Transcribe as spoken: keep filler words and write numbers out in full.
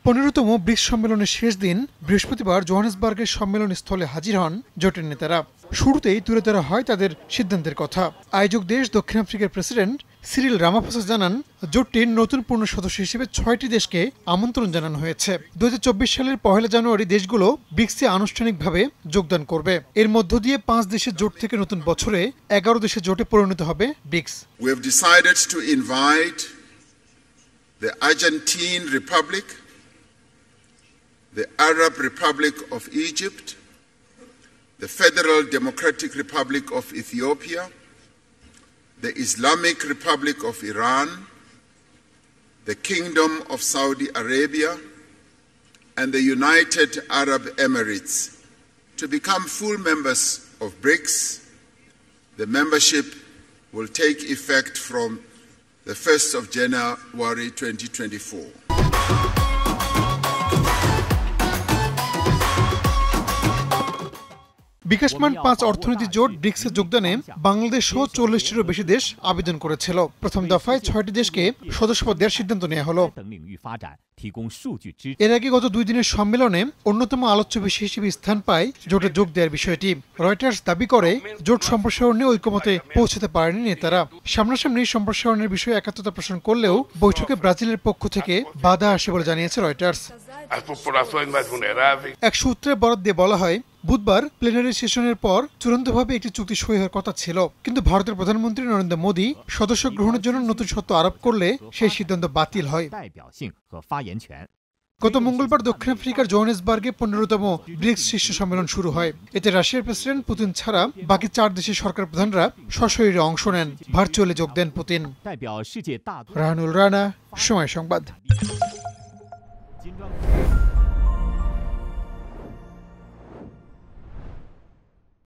পনেরোতম ব্রিক্স সম্মেলনের শেষ দিন বৃহস্পতিবার জোহানেসবার্গের সম্মেলন স্থলে হাজির হন জোটের নেতারা। শুরুতেই তুলে ধরা হয় তাদের সিদ্ধান্তের কথা। আয়োজক দেশ দক্ষিণ আফ্রিকার প্রেসিডেন্ট সিরিল রামাফোসা জানান, জোটটির নতুন পূর্ণ সদস্য হিসেবে ছয়টি দেশকে আমন্ত্রণ জানানো হয়েছে। দু হাজার চব্বিশ সালের পহেলা জানুয়ারি দেশগুলো ব্রিক্সে আনুষ্ঠানিকভাবে যোগদান করবে। এর মধ্য দিয়ে পাঁচ দেশের জোট থেকে নতুন বছরে এগারো দেশের জোটে পরিণত হবে BRICS. We have decided to invite the Argentine Republic, the Arab Republic of Egypt, the Federal Democratic Republic of Ethiopia, the Islamic Republic of Iran, the Kingdom of Saudi Arabia, and the United Arab Emirates to become full members of BRICS. The membership will take effect from the first of January twenty twenty-four. বিকাশমান পাঁচ অর্থনীতি জোট ব্রিক্সে যোগদানে বাংলাদেশ সহ চল্লিশটিরও বেশি দেশ আবেদন করেছিল। প্রথম দফায় ছয়টি দেশকে সদস্যপদ দেওয়ার সিদ্ধান্ত নেওয়া হলো। এর আগে গত দুই দিনের সম্মেলনে অন্যতম আলোচ্য বিষয় হিসেবে স্থান পায় জোটে যোগ দেওয়ার বিষয়টি। রয়টার্স দাবি করে, জোট সম্প্রসারণে ঐকমত্যে পৌঁছাতে পারেনি নেতারা। সামনাসামনি সম্প্রসারণের বিষয়ে একাত্মতা পোষণ করলেও বৈঠকে ব্রাজিলের পক্ষ থেকে বাধা আসে বলে জানিয়েছে রয়টার্স। এক সূত্রে বরাত দিয়ে বলা হয়, বুধবার প্লেনারি সেশনের পর চূড়ান্তভাবে একটি চুক্তি সই হওয়ার কথা ছিল, কিন্তু ভারতের প্রধানমন্ত্রী নরেন্দ্র মোদী সদস্য গ্রহণের জন্য নতুন শর্ত আরোপ করলে সেই সিদ্ধান্ত বাতিল হয়। গত মঙ্গলবার দক্ষিণ আফ্রিকার জোহানেসবার্গে পনেরোতম ব্রিক্স শীর্ষ সম্মেলন শুরু হয়। এতে রাশিয়ার প্রেসিডেন্ট পুতিন ছাড়া বাকি চার দেশের সরকার প্রধানরা সশরীরে অংশ নেন। ভার্চুয়ালি যোগ দেন পুতিন। রাহানুল রানা, সময় সংবাদ।